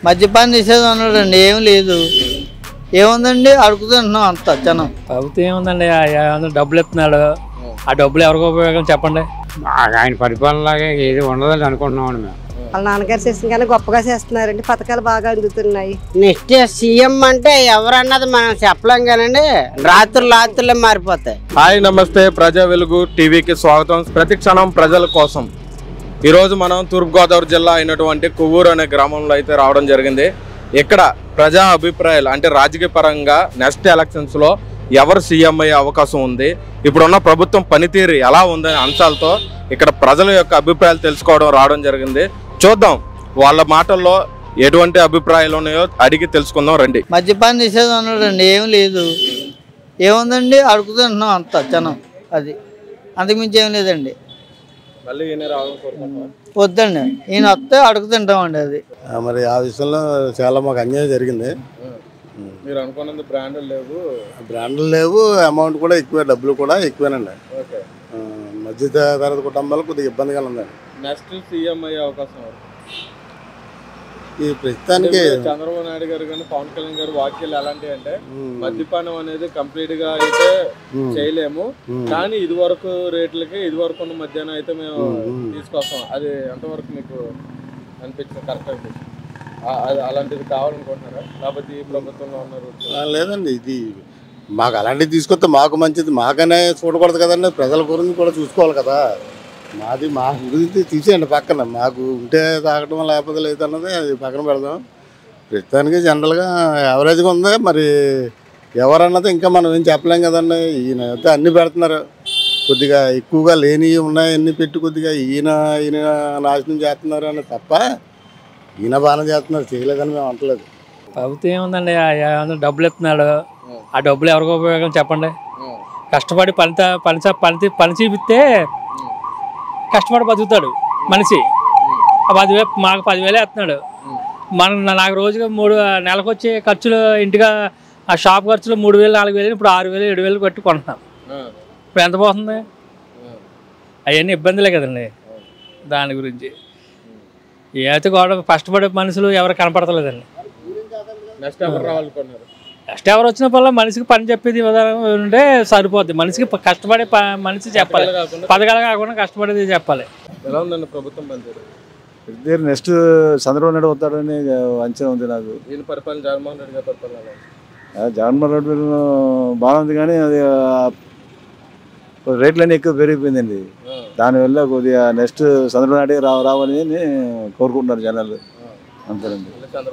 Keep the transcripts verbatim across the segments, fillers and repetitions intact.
మద్యపాన నిషేధం అన్నాడండి, ఏం లేదు. ఏముందండి, అడుగుతున్నాం అంత జనం. ప్రభుత్వం ఏముందండి, డబ్బులు ఇస్తున్నాడు, ఆ డబ్బులు ఎవరికి ఉపయోగం చెప్పండి. ఆయన పరిపాలనలాగా ఏది ఉండదని అనుకుంటున్నామండి మేము. వాళ్ళ నాన్నగారు చేసిన కానీ గొప్పగా చేస్తున్నారండి, పథకాలు బాగా అందుతున్నాయి. నెక్స్ట్ సీఎం అంటే ఎవరన్నది మనం చెప్పలేం కానండి, రాత్రులు రాత్రులే మారిపోతాయి. హాయ్ నమస్తే, ప్రజా వెలుగు టీవీకి స్వాగతం. ప్రతి క్షణం ప్రజల కోసం. ఈరోజు మనం తూర్పుగోదావరి జిల్లా అయినటువంటి కొవ్వూరు అనే గ్రామంలో అయితే రావడం జరిగింది. ఇక్కడ ప్రజా అభిప్రాయాలు అంటే రాజకీయ పరంగా నెక్స్ట్ ఎలక్షన్స్లో ఎవరు సీఎం అయ్యే అవకాశం ఉంది, ఇప్పుడున్న ప్రభుత్వం పనితీరు ఎలా ఉందనే అంశాలతో ఇక్కడ ప్రజల యొక్క అభిప్రాయాలు తెలుసుకోవడం రావడం జరిగింది. చూద్దాం వాళ్ళ మాటల్లో ఎటువంటి అభిప్రాయాలు ఉన్నాయో అడిగి తెలుసుకుందాం రండి. మద్యపాన నిషేధం అన్నాడండి, ఏం లేదు. ఏముందండి, అడుగుతున్నాం అంత జనం. అది అంతకుమించి ఏం లేదండి. వద్దండి, ఈయన వస్తే అడుగుతుంటామండి. అది మరి ఆ విషయంలో చాలా మాకు అన్యాయం జరిగింది. మీరు అనుకున్నది బ్రాండ్లు లేవు, బ్రాండ్లు లేవు, అమౌంట్ కూడా ఎక్కువే, డబ్బులు కూడా ఎక్కువేనండి. మధ్య తరగతి కుటుంబాలు కొద్దిగా ఇబ్బందిగా ఉందండి. నెక్స్ట్ సీఎం అయ్యే అవకాశం ఈ ప్రస్తుతానికి చంద్రబాబు నాయుడు గారు కానీ పవన్ కళ్యాణ్ గారు వ్యాఖ్యలు ఎలాంటివి అంటే మద్యపానం అనేది కంప్లీట్ గా అయితే చేయలేము, కానీ ఇది వరకు రేట్లకి ఇది వరకు ఉన్న మధ్యాహ్నం అయితే మేము తీసుకొస్తాం. అది ఎంతవరకు మీకు అనిపించింది, కరెక్ట్ అనిపించింది? అలాంటిది కావాలనుకుంటున్నారా, లేకపోతే ఈ ప్రభుత్వంలో ఉన్నారు? లేదండి, ఇది మాకు అలాంటివి తీసుకొస్తే మాకు మంచిది. మాకనే చూడకూడదు కదండి, ప్రజల గురించి కూడా చూసుకోవాలి కదా. మాది మా గురించి తీసేయండి పక్కన, మాకు ఉంటే తాగటం లేకపోతే లేదన్నది అది పక్కన పెడదాం. ప్రస్తుతానికి జనరల్గా యావరేజ్గా ఉంది. మరి ఎవరన్నది ఇంకా మనం ఏం చెప్పలేం కదండి. ఈయన అయితే అన్నీ పెడుతున్నారు, కొద్దిగా ఎక్కువగా లేనివి ఉన్నాయి అన్నీ పెట్టి కొద్దిగా ఈయన ఈయన నాశనం చేస్తున్నారు అని తప్ప ఈయన బాగానే చేస్తున్నారు, చేయలేదని మేము అంటలేదు. ప్రభుత్వం ఏముందండి, డబ్బులు ఇస్తున్నాడు, ఆ డబ్బులు ఎవరికి ఉపయోగం చెప్పండి. కష్టపడి పని పని పని పని చూపిస్తే కష్టపడి బతుకుతాడు మనిషి. ఆ పదివేలు మాకు పదివేలు వేస్తున్నాడు, మన నాకు రోజుగా మూడు నెలకు వచ్చే ఖర్చులు ఇంటిగా ఆ షాప్ ఖర్చులు మూడు వేలు నాలుగు వేలు ఇప్పుడు ఆరు వేలు ఏడు వేలు కట్టి కొంటున్నాం. ఇప్పుడు ఎంత పోతుంది? అవన్నీ ఇబ్బందులే కదండి. దాని గురించి ఏదైతే కూడా కష్టపడే మనుషులు ఎవరు కనపడతలేదండి. నెక్స్ట్ ఎవరు రావాలనుకున్నారు? నెక్స్ట్ ఎవరు వచ్చిన వల్ల మనిషికి పని చెప్పేది విధానం ఉంటే సరిపోద్ది. మనిషికి కష్టపడే మనిషి చెప్పాలి, పథకాలు కాకుండా కష్టపడేది చెప్పాలి. ఎలా ఉందండి ప్రభుత్వం పనితీరు? నెక్స్ట్ చంద్రబాబు నాయుడు వస్తాడని అంచనా ఉంది నాకు. ఈయన పరిపాలన జగన్మోహన్ రెడ్డి గారి పరిపాలన జగన్మోహన్ రెడ్డి బాగుంది, కానీ అది రేట్లన్నీ ఎక్కువ పెరిగిపోయిందండి. దానివల్ల కొద్దిగా నెక్స్ట్ చంద్రబాబు నాయుడు రా రావాలని కోరుకుంటున్నారు జనాలు. అంతేనండి.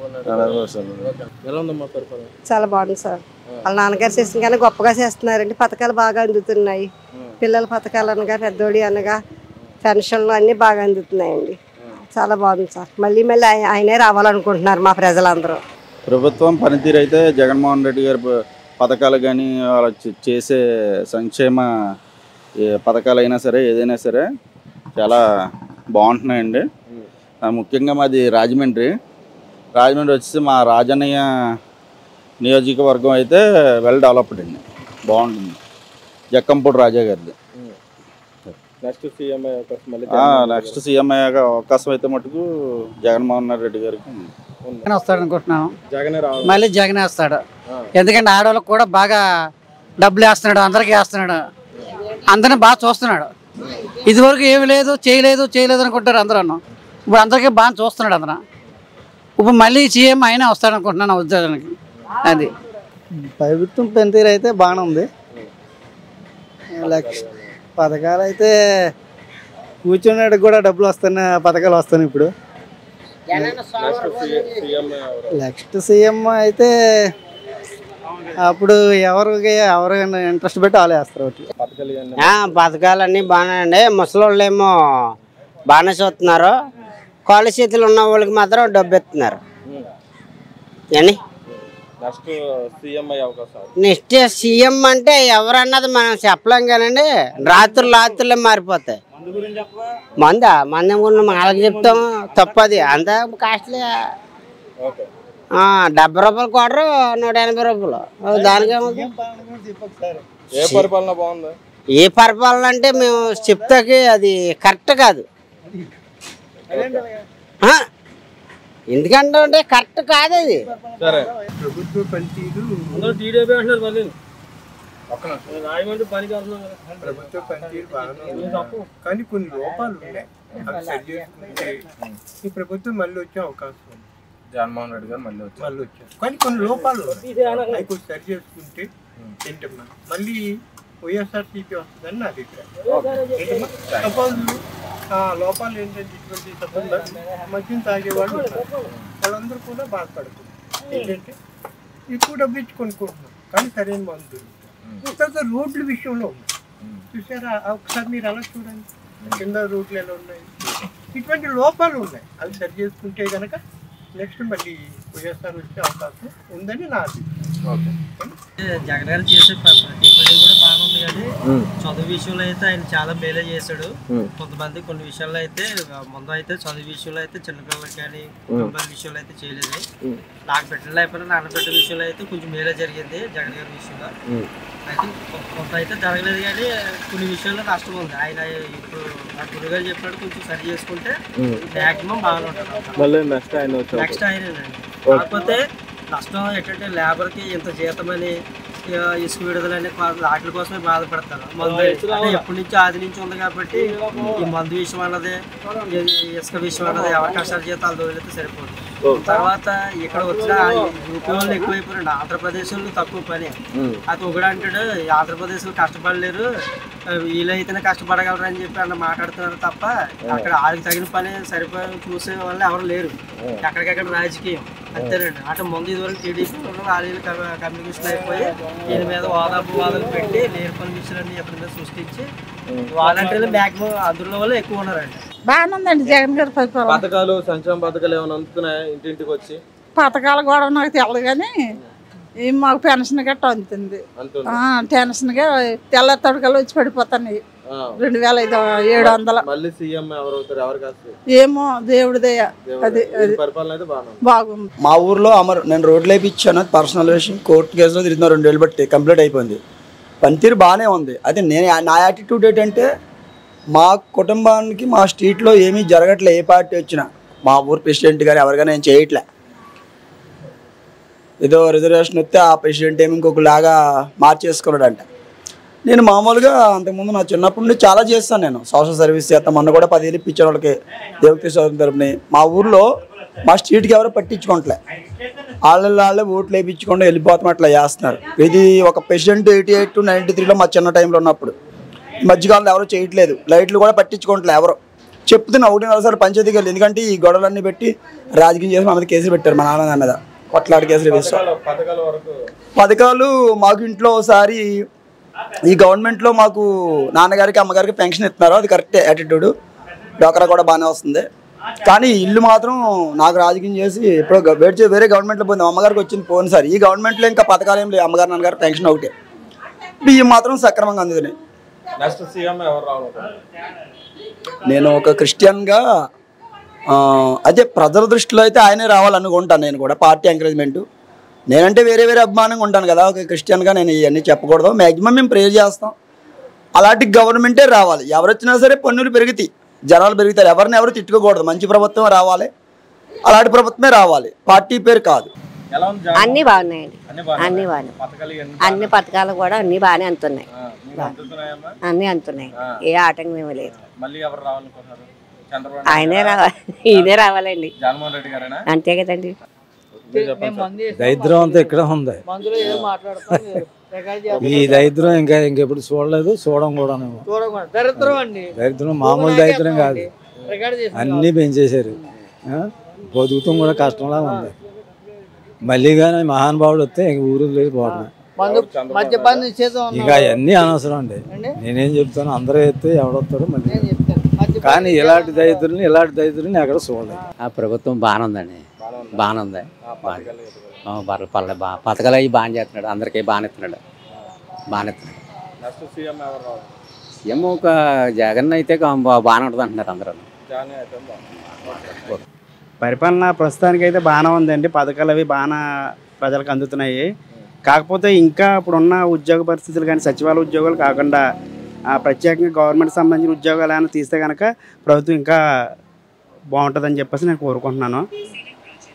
చాలా బాగుంది సార్. వాళ్ళ నాన్నగారు చేసిన కానీ గొప్పగా చేస్తున్నారండి, పథకాలు బాగా అందుతున్నాయి. పిల్లల పథకాలు అనగా పెద్దోడి అనగా పెన్షన్లు అన్నీ బాగా అందుతున్నాయండి. చాలా బాగుంది సార్. మళ్ళీ మళ్ళీ ఆయనే రావాలనుకుంటున్నారు మా ప్రజలందరూ. ప్రభుత్వం పనితీరు అయితే జగన్మోహన్ రెడ్డి గారి పథకాలు కానీ వాళ్ళు చేసే సంక్షేమ పథకాలు అయినా సరే ఏదైనా సరే చాలా బాగుంటున్నాయండి. ముఖ్యంగా మాది రాజమండ్రి. రాజమండ్రి వచ్చేసి మా రాజన్నయ్య నియోజకవర్గం అయితే వెల్ డెవలప్డ్ అండి, బాగుంటుంది. జక్కంపూడి రాజా గారిది. నెక్స్ట్ సీఎం నెక్స్ట్ సీఎం అయ్యే అవకాశం అయితే మటుకు జగన్మోహన్ రెడ్డి గారికి వస్తాడు అనుకుంటున్నాను. జగనే రావాలి, మళ్ళీ జగనే వస్తాడు. ఎందుకంటే ఆడవాళ్ళకి కూడా బాగా డబ్బులు వేస్తున్నాడు, అందరికీ వేస్తున్నాడు, అందరిని బాగా చూస్తున్నాడు. ఇదివరకు ఏమి లేదు, చేయలేదు చేయలేదు అనుకుంటారు అందరూ. ఇప్పుడు అందరికీ బాగా చూస్తున్నాడు అందరూ. ఇప్పుడు మళ్ళీ సీఎం అయినా వస్తాడు అనుకుంటున్నాను ఉద్యోగానికి. అది ప్రభుత్వం పనితీరు అయితే బాగానే ఉంది. లక్ష పథకాలు అయితే కూర్చున్నాడు కూడా డబ్బులు వస్తున్నాయి, పథకాలు వస్తున్నాయి. ఇప్పుడు నెక్స్ట్ సీఎం అయితే అప్పుడు ఎవరికి ఎవరు ఇంట్రెస్ట్ పెట్టి వాళ్ళు వేస్తారు. పథకాలన్నీ బాగానే అండి. ముసలోళ్ళు ఏమో బాగానే చూస్తున్నారు, కాళ్ళు చేతులు ఉన్న వాళ్ళకి మాత్రం డబ్బు ఇస్తున్నారు. నెక్స్ట్ సీఎం అంటే ఎవరన్నది మనం చెప్పలేం కానండి, రాత్రులు రాత్రులే మారిపోతాయి. మందా మందం గురించి మనకి చెప్తాం తప్పది, అంత కాస్ట్లీ. డెబ్బై రూపాయలు క్వార్టర్, నూట ఎనభై రూపాయలు. దానికేమవుతుంది? ఏ పరిపాలన అంటే మేము చెప్తాకి అది కరెక్ట్ కాదు. ఎందుకంటే అంటే కరెక్ట్ కాదు అది. సరే ప్రభుత్వ పనితీరు టీడీపీ అంటున్నారు మళ్ళీ ప్రభుత్వ పనితీరు బాగానే ఉంది. కానీ కొన్ని లోపాలు ఉన్నాయి. అవి సరి చేసుకుంటే ఈ ప్రభుత్వం మళ్ళీ వచ్చే అవకాశం ఉంది. జగన్మోహన్ రెడ్డి గారు మళ్ళీ వచ్చారు మళ్ళీ వచ్చారు కానీ కొన్ని లోపాలు ఉన్నాయి. అవి కొంచెం సరి చేసుకుంటే ఏంటమ్మా మళ్ళీ వైఎస్ఆర్సీపీ వస్తుందని నా అభిప్రాయం. ఏంటమ్మా సపోజ్ ఆ లోపాలు ఏంటంటే ఇటువంటి సపోజ్ మద్యం తాగేవాళ్ళు ఉన్నారు. వాళ్ళందరూ కూడా బాధపడుతున్నారు. ఏంటంటే ఎక్కువ డబ్బు ఇచ్చి కొనుక్కుంటున్నారు కానీ సరైన మందు దొరుకుతుంది. తర్వాత రోడ్ల విషయంలో ఉన్నాయి. చూసారా ఒకసారి మీరు అలా చూడండి కింద రోడ్లు ఎలా ఉన్నాయి. ఇటువంటి లోపాలు ఉన్నాయి. అవి సరి చేసుకుంటే కనుక నెక్స్ట్ మళ్ళీ వైఎస్ఆర్ వచ్చే అవకాశం ఉందని నా అభిప్రాయం. జగన్ గారు చేసే ప్రతి పని కూడా బాగుంది కానీ చదువు విషయంలో అయితే ఆయన చాలా మేలే చేశాడు. కొంతమంది కొన్ని విషయాల్లో అయితే ముందు అయితే చదువు విషయంలో అయితే చిన్నపిల్లలకి కానీ కుటుంబాల విషయంలో అయితే చేయలేదు. నాకు పెట్టిన లేకపోయినా నాన్న పెట్టిన విషయంలో అయితే కొంచెం మేలే జరిగింది జగన్ గారి విషయంలో. అయితే కొంత అయితే జరగలేదు కానీ కొన్ని విషయాల్లో నష్టం ఉంది. ఆయన ఇప్పుడు నా గురుగారు చెప్పినట్టు కొంచెం సరి చేసుకుంటే మ్యాక్సిమం బాగానే ఉంటుంది. నెక్స్ట్ ఆయనేనండి. కాకపోతే నష్టం ఏంటంటే లేబర్కి ఇంత జీతమని ఇసుక విడుదలని వాటి కోసమే బాధపడతారు. మందు అంటే ఎప్పటి నుంచి ఆది నుంచి ఉంది కాబట్టి ఈ మందు విషయం అన్నది ఇసుక విషయం అన్నది అవకాశాల జీతాలు వదిలితే సరిపోతుంది. తర్వాత ఇక్కడ వచ్చిన యూపీ వాళ్ళు ఎక్కువైపోయారు. ఆంధ్రప్రదేశ్లో తక్కువ పని. అది ఒకడు అంటాడు ఆంధ్రప్రదేశ్లో కష్టపడలేరు వీళ్ళైతేనే కష్టపడగలరు అని చెప్పి అన్న మాట్లాడుతున్నారు తప్ప అక్కడ వాళ్ళకి తగిన పని సరిపోయి చూసే వాళ్ళు ఎవరు లేరు. ఎక్కడికెక్కడ రాజకీయం అంతేనండి. అంటే ముందు ఇదివరకు టీడీపీ వాళ్ళు కమ్యూనికేషన్ అయిపోయి దీని మీద వాదాపు వాదాలు పెట్టి లేని పని విషయాలన్నీ ఎక్కడి మీద సృష్టించి వాలంటీర్లు మ్యాక్సిమం అందులో వల్ల ఎక్కువ ఉన్నారండి. బాగానే ఉందండి జగన్ గారి పరిపాలన. పథకాలు సంక్షేమ పథకాలు ఏమైనా అందుతున్నాయి ఇంటింటికి వచ్చి? పథకాలు కూడా నాకు తెలియదు కానీ మాకు పెన్షన్ గట్ట అందుతుంది. పెన్షన్ గా తెల్ల తడకలు వచ్చి పడిపోతాయి. రెండు వేల ఐదు ఏడు వందల ఏమో దేవుడిదే. అది బాగుంది. మా ఊర్లో అమర్ నేను రోడ్లు వేయించాను. పర్సనల్ విషయం కోర్టు కేసులో తిరుగుతున్నా రెండు వేలు బట్టి కంప్లీట్ అయిపోయింది. పనితీరు బాగానే ఉంది. అయితే నేను నా యాటిట్యూడ్ ఏంటంటే మా కుటుంబానికి మా స్ట్రీట్లో ఏమీ జరగట్లే. ఏ పార్టీ వచ్చినా మా ఊరు ప్రెసిడెంట్ గారు ఎవరికైనా నేను చేయట్లే. ఏదో రిజర్వేషన్ వస్తే ఆ ప్రెసిడెంట్ ఏమి ఇంకొకలాగా మార్చేసుకున్నాడంట. నేను మామూలుగా అంతకుముందు నా చిన్నప్పటి నుండి చాలా చేస్తాను. నేను సోషల్ సర్వీస్ చేస్తాను. మొన్న కూడా పదివేలు ఇప్పించాను వాళ్ళకి దేవతీ సోదరుల తరపుని. మా ఊర్లో మా స్ట్రీట్కి ఎవరో పట్టించుకోవట్లే. వాళ్ళ వాళ్ళే ఓట్లు వేయించుకుంటూ వెళ్ళిపోతాం అట్లా చేస్తున్నారు. ఇది ఒక president eighty eight to ninety త్రీలో మా చిన్న టైంలో ఉన్నప్పుడు. ఈ మధ్యకాలంలో ఎవరో చేయట్లేదు. లైట్లు కూడా పట్టించుకోవట్లే ఎవరో. చెప్తున్నా ఒకటి నలసారి పంచాయతీకి వెళ్ళి. ఎందుకంటే ఈ గొడవలన్నీ పెట్టి రాజకీయం చేసి మా మీద కేసులు పెట్టారు. మా నాన్న మీద కొట్లాడి కేసులు వేస్తారు. పథకాలు మాకు ఇంట్లో ఒకసారి ఈ గవర్నమెంట్లో మాకు నాన్నగారికి అమ్మగారికి పెన్షన్ ఇస్తున్నారు. అది కరెక్ట్ యాటిట్యూడ్. డోకరా కూడా బాగానే వస్తుంది. కానీ ఇల్లు మాత్రం నాకు రాజకీయం చేసి ఇప్పుడు వేరే వేరే గవర్నమెంట్లో పోయింది. అమ్మగారికి వచ్చింది పోను సార్. ఈ గవర్నమెంట్లో ఇంకా పథకాలు ఏం లేవు. అమ్మగారు నాన్నగారు పెన్షన్ ఒకటే. బియ్యం మాత్రం సక్రమంగా అందుతున్నాయి. నేను ఒక క్రిస్టియన్గా అదే ప్రజల దృష్టిలో అయితే ఆయనే రావాలనుకుంటాను. నేను కూడా పార్టీ ఎంకరేజ్మెంటు. నేనంటే వేరే వేరే అభిమానంగా ఉంటాను కదా. ఒక క్రిస్టియన్గా నేను ఇవన్నీ చెప్పకూడదు. మ్యాక్సిమం మేము ప్రేర్ చేస్తాం. అలాంటి గవర్నమెంటే రావాలి. ఎవరు వచ్చినా సరే పన్నులు పెరుగుతాయి, జనాలు పెరుగుతారు. ఎవరిని ఎవరు తిట్టుకోకూడదు. మంచి ప్రభుత్వం రావాలి. అలాంటి ప్రభుత్వమే రావాలి. పార్టీ పేరు కాదు. అన్నీ బాగున్నాయండి. అన్నీ బాగున్నాయి. అన్ని పథకాలు కూడా అన్నీ బాగానే అందుతున్నాయి. అన్నీ అందుతున్నాయి. ఏ ఆటంకం ఏమీ లేదు. ఆయనే రావాలి. ఈయనే రావాలండి. అంతే కదండి. దరిద్రం అంతా ఇక్కడ ఉంది. ఈ దరిద్రం ఇంకా ఇంకెప్పుడు చూడలేదు, చూడం కూడా. దరిద్రం మామూలు దరిద్రం కాదు. అన్నీ పెంచేశారు. బతుకుతాం కూడా కష్టంలా ఉంది. మళ్ళీ కానీ మహానుభావుడు వస్తే ఇంక ఊరు లేదు పోవడం. ఇక అవన్నీ అనవసరం అండి. నేనేం చెప్తాను, అందరూ ఎత్తే ఎవడొస్తారో మళ్ళీ. కానీ ఇలాంటి దరిద్రుని ఇలాంటి దరిద్రుని ఎక్కడ చూడలేదు. ఆ ప్రభుత్వం బాగానే ఉందండి. బాగానే ఉంది. పర్లే బా పథకాలు అవి బాగా చేస్తున్నాడు. అందరికీ బాగానే ఇస్తున్నాడు. బాగానే ఇస్తున్నాడు. ఏమో ఒక జగన్ అయితే బాగానే ఉంటుంది అంటున్నారు అందరూ. పరిపాలన ప్రస్తుతానికి అయితే బాగానే ఉందండి. పథకాలు అవి బాగా ప్రజలకు అందుతున్నాయి. కాకపోతే ఇంకా ఇప్పుడున్న ఉద్యోగ పరిస్థితులు కానీ సచివాలయ ఉద్యోగాలు కాకుండా ప్రత్యేకంగా గవర్నమెంట్ సంబంధించిన ఉద్యోగాలు ఏమైనా తీస్తే కనుక ప్రభుత్వం ఇంకా బాగుంటుందని చెప్పేసి నేను కోరుకుంటున్నాను.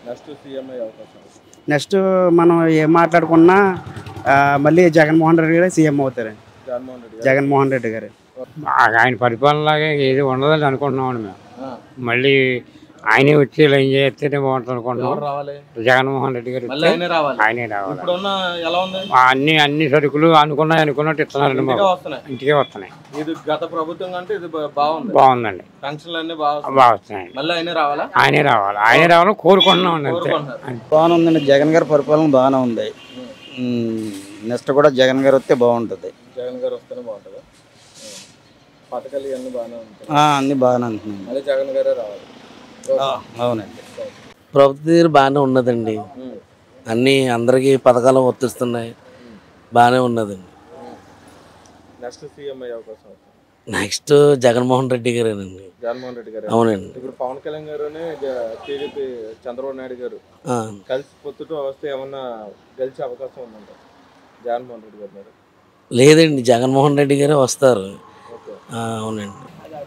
నెక్స్ట్ సీఎం అయ్యే అవకాశం. నెక్స్ట్ మనం ఏం మాట్లాడుకున్నా ఆ, మళ్ళీ జగన్మోహన్ రెడ్డి గారు సీఎం అవుతారండి. జగన్మోహన్ రెడ్డి గారు. జగన్మోహన్ రెడ్డి గారు ఆ- ఆయన పరిపాలనలాగే ఏది ఉండదని అనుకుంటున్నామండి మేము. ఆ. మళ్ళీ ఆయనే వచ్చి ఇలా ఏం చేస్తేనే బాగుంటుంది అనుకుంటున్నాం. ఎవరు రావాలి? జగన్మోహన్ రెడ్డి గారు మళ్ళీ వస్తే ఆయనే రావాలి. ఆయనే రావాలి. ఇప్పుడున్న ఎలా ఉంది? ఆ అన్ని అన్ని సరుకులు అనుకున్నాయి అనుకున్నట్టు ఇస్తున్నారండి ఇంటికే మాకు. వస్తున్నాయి. ఇంటికే వస్తున్నాయి. ఇది గత ప్రభుత్వం కంటే ఇది బా- బాగుంది. బాగుందండి. పెన్షన్లు అన్ని బాగా బాగా వస్తున్నాయి. మళ్ళీ ఆయనే రావాలా? ఆయనే రావాలి. ఆయనే రావాలని కోరుకుంటున్నాం అండి అంతే. కోరుకుంటున్నారు. బాగానే ఉందండి. జగన్ గారి పరిపాలన బాగానే ఉంది. నెక్స్ట్ కూడా జగన్ గారు వస్తే బాగుంటుంది. జగన్ గారు వస్తేనే బాగుంటుందా? పథకాలు ఇవన్నీ బాగానే ఉంటాయి. అన్ని బాగానే ఉంటున్నాయి. మళ్ళీ జగన్ గారే రావాలి. అవునండి. ప్రభుత్వ తీరు బాగానే ఉన్నదండి. అన్నీ అందరికీ పథకాలు వర్తిస్తున్నాయి. బాగానే ఉన్నదండి. నెక్స్ట్ సీఎం అయ్యే అవకాశం. నెక్స్ట్ జగన్మోహన్ రెడ్డి గారేనండి. జగన్మోహన్ రెడ్డి గారు. అవునండి. ఇప్పుడు పవన్ కళ్యాణ్ గారునే టీడీపీ చంద్రబాబు నాయుడు గారు ఆ. కలిసి పొత్తుతో వస్తే ఏమన్నా గెలిచే అవకాశం ఉందంట జగన్మోహన్ రెడ్డి గారు మరి? లేదండి, జగన్మోహన్ రెడ్డి గారే వస్తారు. ఆ, అవునండి.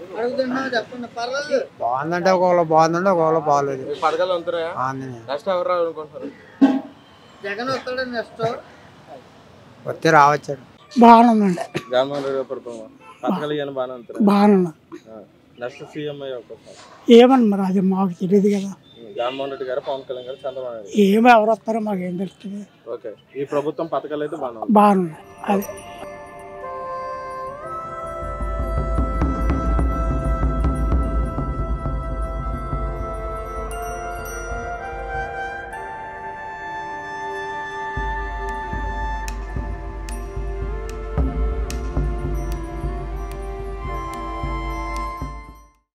బాగుందంటే ఒకవేళ బాగుందంటే ఒకవేళ బాగాలేదు. ఈ పథకాలు ఉంటాయా? నెక్స్ట్ ఎవరు రావాలనుకుంటున్నారు? జగన్ వస్తాడు నెక్స్ట్. వస్తే రావచ్చు. బాగానే ఉందండి. జగన్మోహన్ రెడ్డి గారు పరిపాలన పథకాలు ఇవన్నీ బాగానే ఉంటాయి. బాగానే ఉంది. నెక్స్ట్ సీఎం అయ్యే అవకాశం. ఏమని మరి అది మాకు తెలియదు కదా. జగన్మోహన్ రెడ్డి గారు, పవన్ కళ్యాణ్ గారు, చంద్రబాబు నాయుడు గారు. ఏమో ఎవరు వస్తారో మాకు ఏం తెలుస్తుంది. ఓకే. ఈ ప్రభుత్వం పథకాలు అయితే బాగానే బాగానే ఉంది. అదే